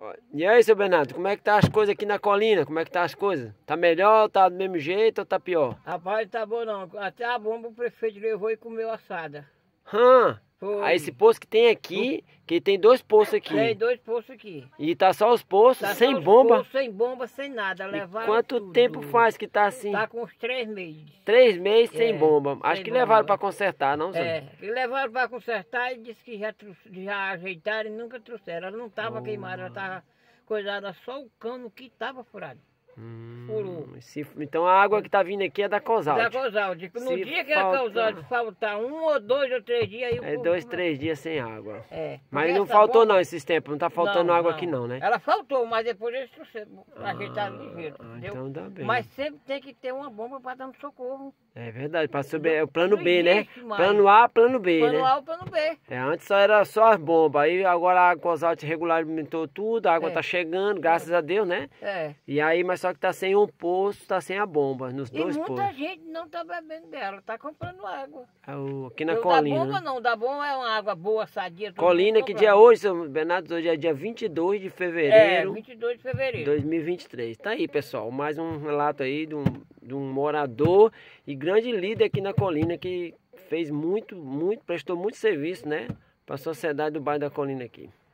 E aí, seu Bernardo, como é que tá as coisas aqui na colina? Como é que tá as coisas? Tá melhor, tá do mesmo jeito ou tá pior? Rapaz, tá bom não. Até a bomba o prefeito levou e comeu assada. Aí esse poço que tem aqui, que tem 2 poços aqui. Tem 2 poços aqui. E tá só os poços, Tá sem só os bomba? poços, sem bomba, sem nada. Levaram Quanto tudo. tempo faz que tá assim? Tá com uns 3 meses. 3 meses sem bomba. sem Acho que bomba. levaram pra consertar, não, senhor? E levaram para consertar e disse que já ajeitaram e nunca trouxeram. Ela não tava queimada, ela tava coisada, só o cano que tava furado. Furou. Então a água que tá vindo aqui é da Cosalde. Da Cosalde. No Se dia que a Cosalde faltar 1 ou 2 ou 3 dias... Aí É 2, 3 dias sem água. Mas Mas não faltou não esses tempos, não tá faltando água aqui não, né? Ela faltou, mas depois eles trouxeram, ajeitaram ligeiro, entendeu? Então dá bem. Mas sempre tem que ter uma bomba para dar um socorro. É verdade, para subir, é o plano Não B, né? existe mais. Plano A, plano B, Plano né? A ou plano B. Antes só era só as bombas, aí agora a Cosalde regulamentou tudo, a água tá chegando, graças a Deus, né? E aí, mas só que tá sem um poço, tá sem a bomba, nos 2 poços. E muita gente não tá bebendo dela, tá comprando água. Aqui na Não colina. da bomba não, da bomba é uma água boa, sadia. Colina, que dia é hoje, seu Bernardo? Hoje é dia 22 de fevereiro. 22 de fevereiro. 2023. Tá aí, pessoal, mais um relato aí de um morador e grande líder aqui na colina que fez prestou muito serviço, né? Para a sociedade do bairro da colina aqui.